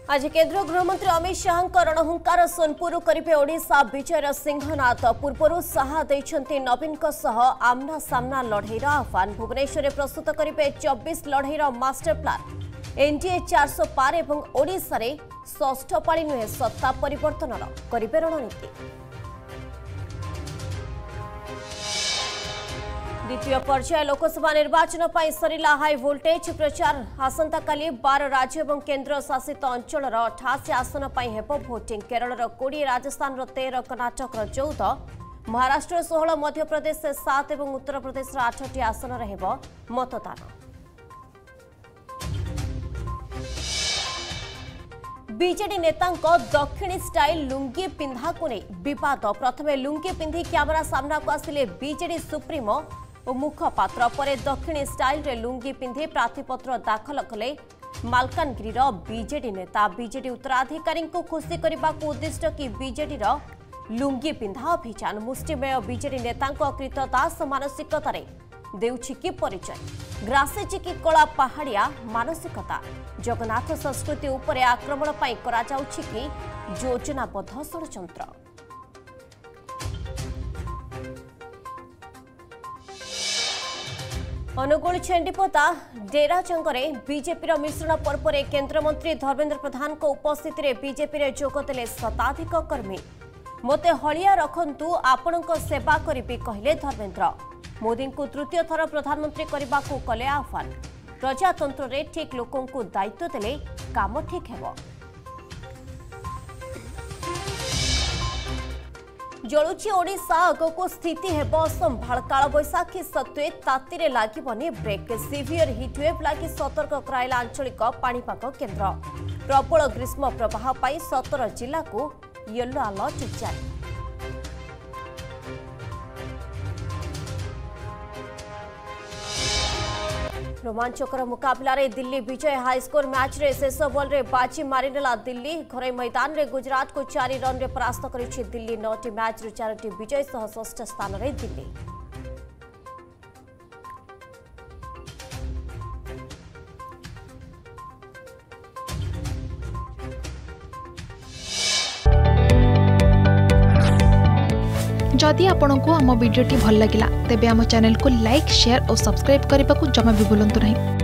आज केंद्र गृहमंत्री अमित शाह रणहुंकार सोनपुर करेंगे ओडिशा विजयर सिंहनाथ पूर्व शाह देइछन्ति नवीन आमना सामना लड़ईर आह्वान भुवनेश्वर प्रस्तुत करेंगे 24 लड़ईर मास्टर प्लान एनडीए 400 पार और ओडिशा रे षष्ठ पाଳି नुहे सत्ता परिवर्तन करेंगे रणनीति। द्वितीय पर्याय लोकसभा निर्वाचन पर सरिला हाई वोल्टेज प्रचार आसंता काली 12 राज्य और केंद्र शासित अंचल 88 आसन पर हेब भोटिंग केरल 20 राजस्थान 13 कर्नाटक 14 महाराष्ट्र 16 मध्यप्रदेश 7 और उत्तर प्रदेश 8टी आसन हेब मतदान। बीजेडी नेता दक्षिणी स्टाइल लुंगी पिंधा को नहीं विवाद प्रथमे लुंगी पिंधि कैमेरा सामना को आसिले बीजेडी सुप्रीमो और मुखपात्र पर दक्षिणी स्टाइल रे लुंगी पिंधि प्रार्थीपत्र दाखल कले मालकानगिरी बीजेडी नेता। बीजेडी उत्तराधिकारी को खुशी करने को उद्दिष्ट कि बीजेडी लुंगी पिंधा अभियान मुष्टिमेय बीजेडी नेता कृतदास मानसिकतार देउछि कि परिचय ग्रासेछि कि कला पहाड़िया मानसिकता जगन्नाथ संस्कृति उपरे आक्रमण पाई करा जाउछि कि योजनाबद्ध षड्यंत्र। अनुगुल छेंडीपोता डेरा जंगरे बीजेपी मिश्रण पर्व में केंद्रमंत्री धर्मेंद्र प्रधान को उपस्थित रे बीजेपी रे जोगदेले शताधिक कर्मी मोते हलिया रखंतु आपणक सेवा करिबी कहले धर्मेंद्र। मोदी को तृतीय थर प्रधानमंत्री करने को कले आह्वान प्रजातंत्र रे ठीक लोकों को दायित्व देले काम ठीक हेबो। जलुची ओडिशा आगको स्थिति हेबो असंभाल काल बैशाखी सत्वे तातीरे लागिबनी ब्रेक सीवियर हिटवेव लागी सतर्क कराइला आंचलिक पाणीपाग केन्द्र प्रबल ग्रीष्म प्रवाह पाई 17 जिला को येलो अलर्ट जारी। रोमांचकर मुकाबला रे दिल्ली विजय हाईस्कोर मैच रे शेष बॉल रे बाजी मारिनेला दिल्ली घर मैदान रे गुजरात को 4 रन रे परास्त करिछि दिल्ली 9टी मैच रे 4टी विजय सह षष्ठ स्थान रे दिल्ली। जदि आपंक आम भिडी भल लगा तेब आम चैनल को लाइक शेयर और सब्सक्राइब करने को जमा भी भूलु नहीं।